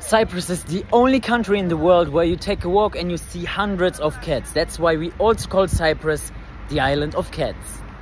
Cyprus is the only country in the world where you take a walk and you see hundreds of cats. That's why we also call Cyprus the island of cats.